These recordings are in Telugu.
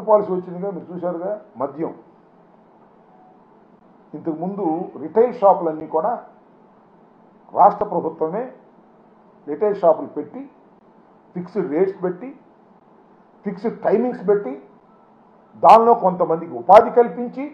పాలసీ వచ్చిందిగా, మీరు చూశారుగా. మద్యం ఇంతకుముందు రిటైల్ షాపులన్నీ కూడా రాష్ట్ర ప్రభుత్వమే రిటైల్ షాపులు పెట్టి ఫిక్స్డ్ రేట్స్ పెట్టి ఫిక్స్డ్ టైమింగ్స్ పెట్టి దానిలో కొంతమందికి ఉపాధి కల్పించి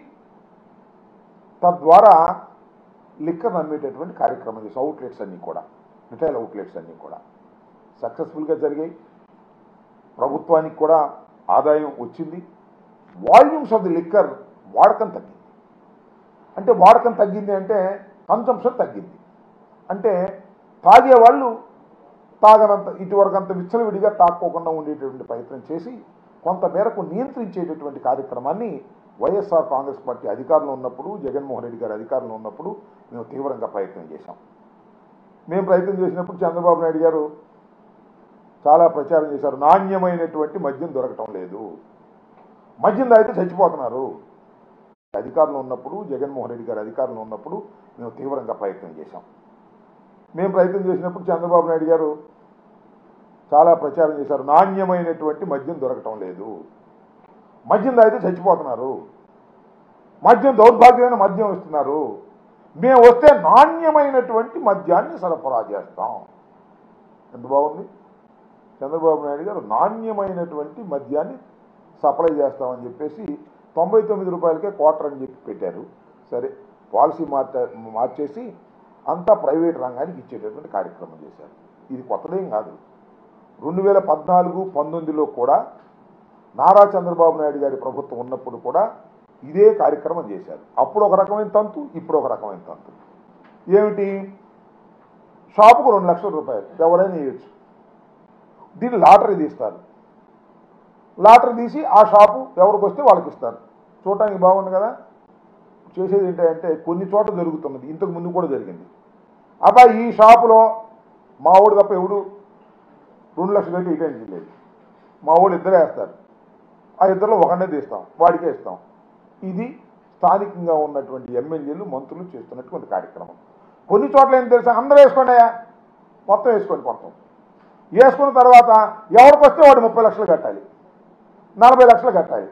తద్వారా లిక్కర్ అమ్మేటటువంటి కార్యక్రమం చేసి అవుట్లెట్స్ అన్నీ కూడా, రిటైల్ అవుట్లెట్స్ అన్నీ కూడా సక్సెస్ఫుల్గా జరిగాయి. ప్రభుత్వానికి కూడా ఆదాయం వచ్చింది. వాల్యూమ్స్ ఆఫ్ ది లిక్కర్ వాడకం తగ్గింది. అంటే వాడకం తగ్గింది అంటే కన్సంప్షన్ తగ్గింది. అంటే తాగేవాళ్ళు తాగనంత, ఇటువరకు అంత విచ్చలవిడిగా తాక్కోకుండా ఉండేటటువంటి ప్రయత్నం చేసి కొంత మేరకు నియంత్రించేటటువంటి కార్యక్రమాన్ని వైఎస్ఆర్ కాంగ్రెస్ పార్టీ అధికారంలో ఉన్నప్పుడు, జగన్మోహన్ రెడ్డి గారు అధికారంలో ఉన్నప్పుడు మేము తీవ్రంగా ప్రయత్నం చేశాం. మేము ప్రయత్నం చేసినప్పుడు చంద్రబాబు నాయుడు గారు చాలా ప్రచారం చేశారు. నాణ్యమైనటువంటి మద్యం దొరకటం లేదు, మద్యం తాగితే చచ్చిపోతున్నారు. అధికారంలో ఉన్నప్పుడు, జగన్మోహన్ రెడ్డి గారు అధికారంలో ఉన్నప్పుడు మేము తీవ్రంగా ప్రయత్నం చేశాం. మేము ప్రయత్నం చేసినప్పుడు చంద్రబాబు నాయుడు గారు చాలా ప్రచారం చేశారు. నాణ్యమైనటువంటి మద్యం దొరకటం లేదు, మద్యం తాగితే చచ్చిపోతున్నారు, మద్యం దౌర్భాగ్యమైన మద్యం ఇస్తున్నారు, మేము వస్తే నాణ్యమైనటువంటి మద్యాన్ని సరఫరా చేస్తాం. ఎంత బాగుంది. చంద్రబాబు నాయుడు గారు నాణ్యమైనటువంటి మద్యాన్ని సప్లై చేస్తామని చెప్పేసి 99 రూపాయలకే క్వార్టర్ అని చెప్పి పెట్టారు. సరే, పాలసీ మార్చేసి అంతా ప్రైవేట్ రంగానికి ఇచ్చేటటువంటి కార్యక్రమం చేశారు. ఇది కొత్తదేం కాదు. 2014-19లో కూడా నారా చంద్రబాబు నాయుడు గారి ప్రభుత్వం ఉన్నప్పుడు కూడా ఇదే కార్యక్రమం చేశారు. అప్పుడు ఒక రకమైన తంతు, ఇప్పుడు ఒక రకమైన తంతు. ఏమిటి? షాపుకు 2 లక్షల రూపాయలు ఎవరైనా ఇవ్వచ్చు. దీన్ని లాటరీ తీస్తారు. లాటరీ తీసి ఆ షాపు ఎవరికి వస్తే వాళ్ళకి ఇస్తారు. చూడటానికి బాగుంది కదా. చేసేది ఏంటంటే కొన్ని చోట్ల జరుగుతున్నది, ఇంతకు ముందు కూడా జరిగింది. అబ్బాయి ఈ షాపులో మా ఊడు తప్ప ఎవడు 2 లక్షలు కట్టి ఇటెంట్ లేదు, మా ఊళ్ళు ఇద్దరే వేస్తారు, ఆ ఇద్దరిలో ఒకనే తీస్తాం, వాడికే ఇస్తాం. ఇది స్థానికంగా ఉన్నటువంటి ఎమ్మెల్యేలు మంత్రులు చేస్తున్నటువంటి కార్యక్రమం. కొన్ని చోట్ల ఏం తెలుసా, అందరూ వేసుకోండియా, మొత్తం వేసుకోండి, మొత్తం వేసుకున్న తర్వాత ఎవరికి వస్తే వాడు 30 లక్షలు కట్టాలి, 40 లక్షలు కట్టాలి.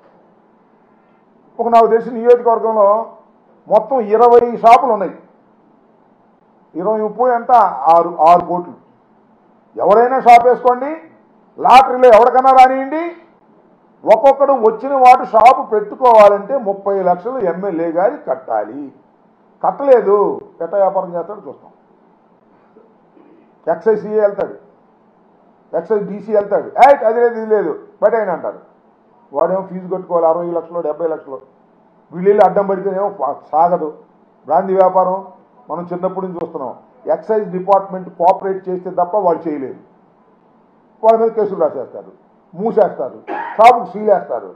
నాకు తెలిసిన నియోజకవర్గంలో మొత్తం 20 షాపులు ఉన్నాయి. 20-30 అంతా 6 కోట్లు. ఎవరైనా షాప్ వేసుకోండి, లాటరీలో ఎవరికన్నా రానియండి, ఒక్కొక్కడు వచ్చిన వాడు షాపు పెట్టుకోవాలంటే 30 లక్షలు ఎమ్మెల్యే గారి కట్టాలి. కట్టలేదు, ఎట్ట వ్యాపారం చేస్తాడు చూస్తాం. ఎక్సైజ్ సిఏ వెళ్తాడు, ఎక్సైజ్ డీసీ వెళ్తాడు, అది లేదు ఇది లేదు బట్ అయినా అంటారు. వాడేమో ఫీజు కట్టుకోవాలి 60 లక్షలు 70 లక్షలు. వీళ్ళు అడ్డం పడితేనేమో సాగదు. బ్రాంతి వ్యాపారం మనం చిన్నప్పటి నుంచి చూస్తున్నాం. ఎక్సైజ్ డిపార్ట్మెంట్ కోఆపరేట్ చేస్తే తప్ప వాళ్ళు చేయలేరు. వాళ్ళ మీద కేసులు రాసేస్తారు, మూసేస్తారు, షాపుకు సీలేస్తారు.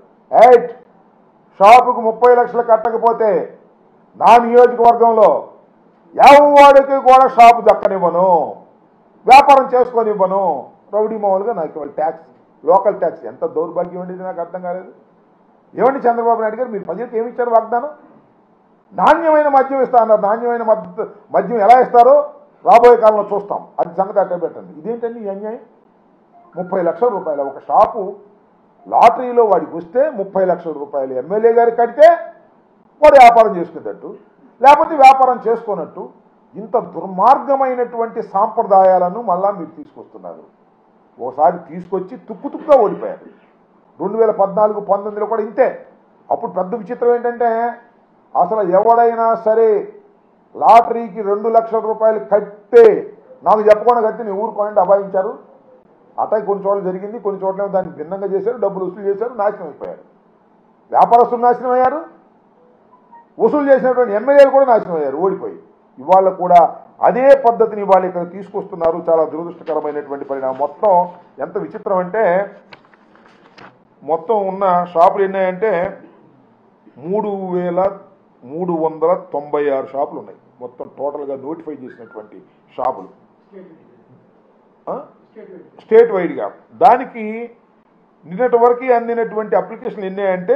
షాపుకు 30 లక్షలు కట్టకపోతే నా నియోజకవర్గంలో ఎవరికి కూడా షాపు దక్కనివ్వను, వ్యాపారం చేసుకొనివ్వను. రౌడీ మామూలుగా నాకు ఇవాళ ట్యాక్స్, లోకల్ ట్యాక్స్. ఎంత దౌర్భాగ్యం ఉండేది నాకు అర్థం కాలేదు. ఏమండి చంద్రబాబు నాయుడు గారు, మీరు ప్రజలకు ఏమి ఇచ్చారు వాగ్దానం? నాణ్యమైన మద్యం ఇస్తా అన్నారు. నాణ్యమైన మద్యం ఎలా ఇస్తారో రాబోయే కాలంలో చూస్తాం. అది సంగతి అట్టే పెట్టండి. ఇదేంటండి ఈ అన్యాయం? 30 లక్షల రూపాయలు ఒక షాపు లాటరీలో వాడికి వస్తే 30 లక్షల రూపాయలు ఎమ్మెల్యే గారికి కడితే వాడు వ్యాపారం చేసుకునేటట్టు, లేకపోతే వ్యాపారం చేసుకోనట్టు. ఇంత దుర్మార్గమైనటువంటి సాంప్రదాయాలను మళ్ళా మీరు తీసుకొస్తున్నారు. ఓసారి తీసుకొచ్చి తుక్కుతుక్కుగా ఓడిపోయారు. 2014-19లో కూడా ఇంతే. అప్పుడు పెద్ద విచిత్రం ఏంటంటే అసలు ఎవడైనా సరే లాటరీకి 2 లక్షల రూపాయలు కట్టే నాకు చెప్పకుండా కట్టి నేను ఊరుకోండి అబాయించారు. అటాక్ కొన్ని చోట్ల జరిగింది, కొన్ని చోట్ల దాన్ని భిన్నంగా చేశారు, డబ్బులు వసూలు చేశారు, నాశనం అయిపోయారు. వ్యాపారస్తులు నాశనం అయ్యారు, వసూలు చేసినటువంటి ఎమ్మెల్యేలు కూడా నాశనం అయ్యారు ఓడిపోయి. ఇవాళ కూడా అదే పద్ధతిని వాళ్ళు ఇక్కడ తీసుకొస్తున్నారు. చాలా దురదృష్టకరమైనటువంటి పరిణామం. మొత్తం ఎంత విచిత్రం అంటే మొత్తం ఉన్న షాపులు ఎన్నాయంటే 3,396 షాపులు ఉన్నాయి. మొత్తం టోటల్గా నోటిఫై చేసినటువంటి షాపులు స్టేట్ వైడ్గా. దానికి నిన్నటి వరకు అందినటువంటి అప్లికేషన్లు ఎన్నాయంటే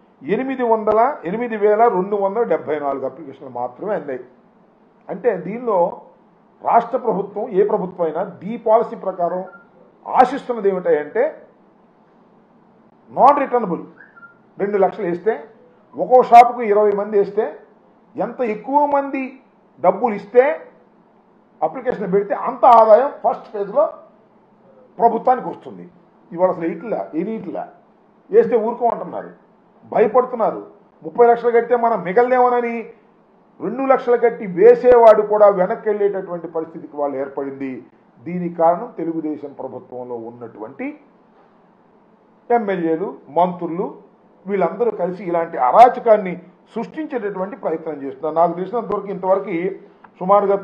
8,274 అప్లికేషన్లు మాత్రమే అందాయి. అంటే దీనిలో రాష్ట్ర ప్రభుత్వం, ఏ ప్రభుత్వం అయినా దీ పాలసీ ప్రకారం ఆశిస్తున్నది ఏమిటంటే నాన్ రిటర్నబుల్ 2 లక్షలు వేస్తే ఒక్కో షాపుకు 20 మంది వేస్తే ఎంత ఎక్కువ మంది డబ్బులు ఇస్తే అప్లికేషన్ పెడితే అంత ఆదాయం ఫస్ట్ ఫేజ్లో ప్రభుత్వానికి వస్తుంది. ఇవాళ అసలు ఎయిట్లా వేస్తే ఊరుకోమంటున్నారు, భయపడుతున్నారు. 30 లక్షలు కడితే మనం మిగలదేమోనని 2 లక్షలు కట్టి వేసేవాడు కూడా వెనక్కి వెళ్ళేటటువంటి పరిస్థితికి వాళ్ళు ఏర్పడింది. దీనికి కారణం తెలుగుదేశం ప్రభుత్వంలో ఉన్నటువంటి ఎమ్మెల్యేలు, మంత్రులు వీళ్ళందరూ కలిసి ఇలాంటి అరాచకాన్ని సృష్టించేటటువంటి ప్రయత్నం చేస్తున్నారు. నాకు తెలిసినంతవరకు ఇంతవరకు సుమారుగా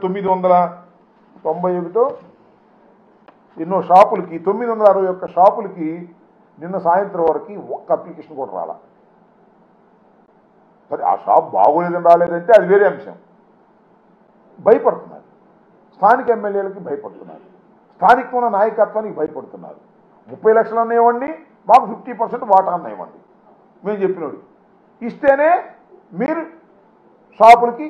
991 ఎన్నో షాపులకి 961 షాపులకి నిన్న సాయంత్రం వరకు ఒక్క అప్లికేషన్ కూడా రాలా. సరే ఆ షాప్ బాగోలేదని రాలేదంటే అది వేరే అంశం. భయపడుతున్నారు, స్థానిక ఎమ్మెల్యేలకి భయపడుతున్నారు, స్థానికంగా నాయకత్వానికి భయపడుతున్నారు. 30 లక్షలు అన్నివ్వండి, మాకు 50% వాటా అన్నివ్వండి, మేము చెప్పినోడు ఇస్తేనే మీరు షాపులకి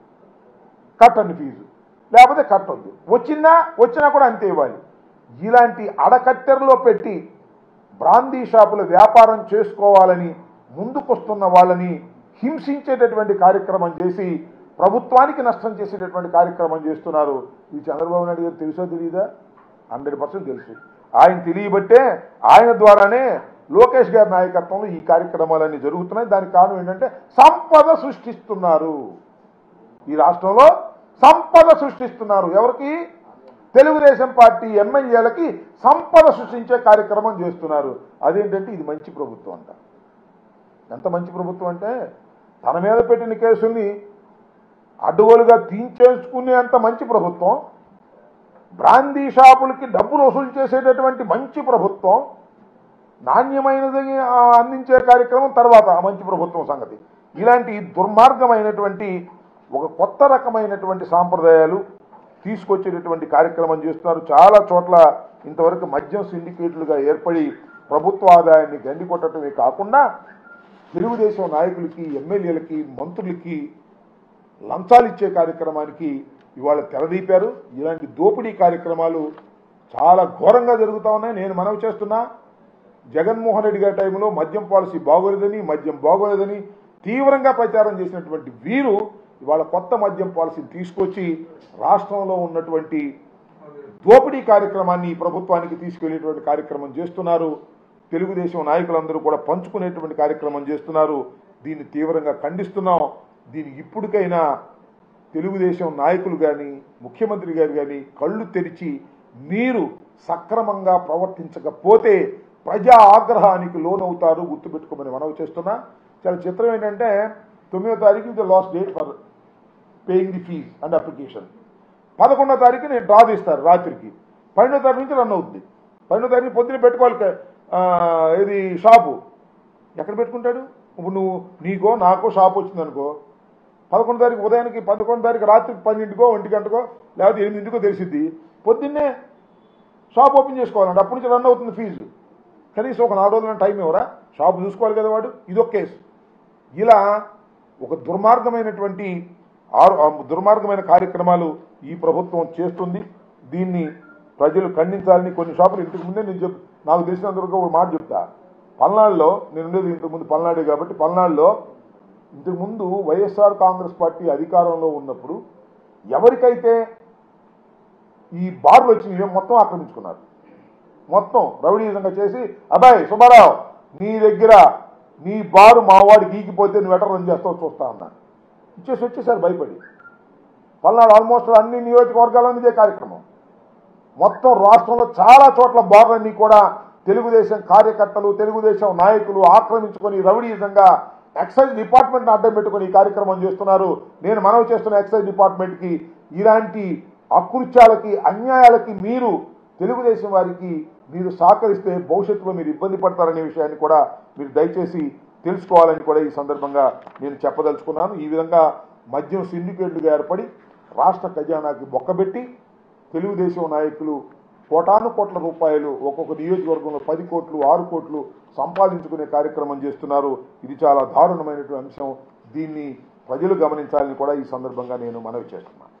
కట్టండి ఫీజు, లేకపోతే కట్టొద్దు, వచ్చినా కూడా అంతే ఇవ్వాలి. ఇలాంటి అడకట్టెరలో పెట్టి బ్రాందీ షాపుల వ్యాపారం చేసుకోవాలని ముందుకొస్తున్న వాళ్ళని హింసించేటటువంటి కార్యక్రమం చేసి ప్రభుత్వానికి నష్టం చేసేటటువంటి కార్యక్రమం చేస్తున్నారు. ఈ చంద్రబాబు నాయుడు గారు తెలుసో తెలియదా? 100% తెలుసు. ఆయన తెలియబట్టే ఆయన ద్వారానే లోకేష్ గారి నాయకత్వంలో ఈ కార్యక్రమాలన్నీ జరుగుతున్నాయి. దానికి కారణం ఏంటంటే సంపద సృష్టిస్తున్నారు. ఈ రాష్ట్రంలో సంపద సృష్టిస్తున్నారు. ఎవరికి? తెలుగుదేశం పార్టీ ఎమ్మెల్యేలకి సంపద సృష్టించే కార్యక్రమం చేస్తున్నారు. అదేంటంటే ఇది మంచి ప్రభుత్వం అంట. ఎంత మంచి ప్రభుత్వం అంటే తన మీద పెట్టిన కేసుల్ని అడ్డుగోలుగా తీయించేసుకునే అంత మంచి ప్రభుత్వం, బ్రాందీ షాపులకి డబ్బులు వసూలు చేసేటటువంటి మంచి ప్రభుత్వం, నాణ్యమైనది అందించే కార్యక్రమం తర్వాత ఆ మంచి ప్రభుత్వం సంగతి. ఇలాంటి దుర్మార్గమైనటువంటి ఒక కొత్త రకమైనటువంటి సాంప్రదాయాలు తీసుకొచ్చేటటువంటి కార్యక్రమం చేస్తున్నారు. చాలా చోట్ల ఇంతవరకు మద్యం సిండికేట్లుగా ఏర్పడి ప్రభుత్వ ఆదాయాన్ని గండి కొట్టడమే కాకుండా తెలుగుదేశం నాయకులకి, ఎమ్మెల్యేలకి, మంత్రులకి లంచాలు ఇచ్చే కార్యక్రమానికి ఇవాళ తెరదీపారు. ఇలాంటి దోపిడీ కార్యక్రమాలు చాలా ఘోరంగా జరుగుతూ ఉన్నాయి. నేను మనవి చేస్తున్నా, జగన్మోహన్ రెడ్డి గారి టైంలో మద్యం పాలసీ బాగోలేదని, మద్యం బాగోలేదని తీవ్రంగా ప్రచారం చేసినటువంటి వీరు ఇవాళ కొత్త మద్యం పాలసీని తీసుకొచ్చి రాష్ట్రంలో ఉన్నటువంటి దోపిడీ కార్యక్రమాన్ని ప్రభుత్వానికి తీసుకెళ్లేటువంటి కార్యక్రమం చేస్తున్నారు. తెలుగుదేశం నాయకులందరూ కూడా పంచుకునేటువంటి కార్యక్రమం చేస్తున్నారు. దీన్ని తీవ్రంగా ఖండిస్తున్నాం. దీనికి ఇప్పటికైనా తెలుగుదేశం నాయకులు కానీ, ముఖ్యమంత్రి గారు కానీ కళ్ళు తెరిచి మీరు సక్రమంగా ప్రవర్తించకపోతే ప్రజా ఆగ్రహానికి లోనవుతారు, గుర్తుపెట్టుకోమని మనవి చేస్తున్నా. చాలా చిత్రం ఏంటంటే 9వ తారీఖు ఇది last date for paying the fees and application. 11వ తారీఖు నేను డ్రా తీస్తారు రాత్రికి. 12వ తారీఖు నుంచి రన్ అవుతుంది. 12వ తారీఖు పొద్దున పెట్టుకోవాలి ఇది షాపు. ఎక్కడ పెట్టుకుంటాడు? ఇప్పుడు నీకో నాకో షాపు వచ్చిందనుకో, 11వ తారీఖు ఉదయానికి 11వ తారీఖు రాత్రికి 12ంటికో 1 గంటకో లేకపోతే 8ంటికో తెలిసిద్ది. పొద్దున్నే షాప్ ఓపెన్ చేసుకోవాలంటే అప్పటి నుంచి రన్ అవుతుంది ఫీజు. కనీసం ఒక 4 రోజుల టైం ఎవరా? షాపు చూసుకోవాలి కదా వాడు. ఇదొక కేసు. ఇలా ఒక దుర్మార్గమైన కార్యక్రమాలు ఈ ప్రభుత్వం చేస్తుంది. దీన్ని ప్రజలు ఖండించాలని కొన్ని షాపులు ఇంతకు ముందే నాకు తెలిసినందుకు ఒక మాట చెప్తా. పల్నాడులో నేను ఉండేది ఇంతకుముందు పల్నాడే కాబట్టి, పల్నాడులో ఇంతకుముందు వైఎస్ఆర్ కాంగ్రెస్ పార్టీ అధికారంలో ఉన్నప్పుడు ఎవరికైతే ఈ బార్లు వచ్చినాయో మొత్తం ఆక్రమించుకున్నారు. మొత్తం రౌడీజంగా చేసి, అబ్బాయి సుబ్బారావు నీ దగ్గర నీ బారు మావాడికి గీకిపోతే నువ్వు ఎట్ట రన్ చేస్తావు చూస్తా అన్నా. వచ్చేసారు భయపడి. పల్నాడు ఆల్మోస్ట్ అన్ని నియోజకవర్గాల్లో ఇదే కార్యక్రమం. మొత్తం రాష్ట్రంలో చాలా చోట్ల బార్లన్నీ కూడా తెలుగుదేశం కార్యకర్తలు, తెలుగుదేశం నాయకులు ఆక్రమించుకొని రౌడీజంగా ఎక్సైజ్ డిపార్ట్మెంట్ని అడ్డం పెట్టుకుని ఈ కార్యక్రమం చేస్తున్నారు. నేను మనవి చేస్తున్న ఎక్సైజ్ డిపార్ట్మెంట్కి ఇలాంటి అకృత్యాలకి, అన్యాయాలకి మీరు తెలుగుదేశం వారికి మీరు సహకరిస్తే భవిష్యత్తులో మీరు ఇబ్బంది పడతారనే విషయాన్ని కూడా మీరు దయచేసి తెలుసుకోవాలని కూడా ఈ సందర్భంగా నేను చెప్పదలుచుకున్నాను. ఈ విధంగా మద్యం సిండికేట్లుగా ఏర్పడి రాష్ట్ర ఖజానాకి బొక్కబెట్టి తెలుగుదేశం నాయకులు కోటాను కోట్ల రూపాయలు ఒక్కొక్క నియోజకవర్గంలో 10 కోట్లు 6 కోట్లు సంపాదించుకునే కార్యక్రమం చేస్తున్నారు. ఇది చాలా దారుణమైనటువంటి అంశం. దీన్ని ప్రజలు గమనించాలని కూడా ఈ సందర్భంగా నేను మనవి చేస్తున్నాను.